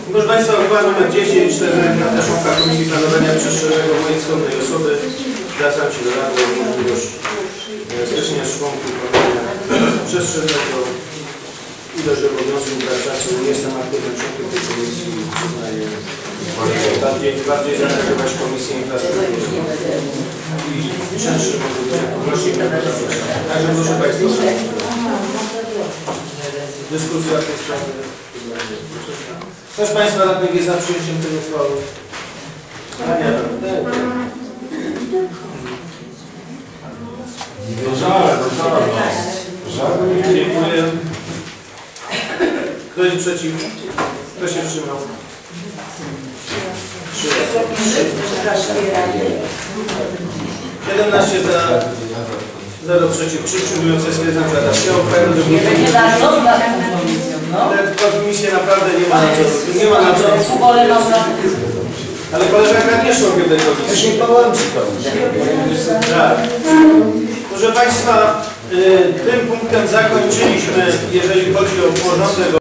Proszę Państwa, uchwała nr 10, Rada Członka Komisji Planowania Przestrzennego mojej skromnej osoby. Zwracam się do Rady o możliwość skreślenia członków planowania przestrzennego. Ilość obowiązków dla czasu. Nie jestem aktywnym członkiem tej komisji. Przyznaję bardziej zaangażować Komisję Infrastruktury i częstsze możliwości. Także proszę Państwa, dyskusja w tej sprawie. Kto z Państwa radnych jest za przyjęciem tej uchwały? Żaden. Dziękuję. Kto jest przeciw? Kto się wstrzymał? 17 za, 0 przeciw, 3 wstrzymujące. Stwierdzam, że Rada przyjęła uchwałę do komisji naprawdę nie ma na co. Nie ma na co. Ale koleżanka nie szło w tej komisji. To się połączy. Tak. Proszę Państwa, tym punktem zakończyliśmy, jeżeli chodzi o porządek.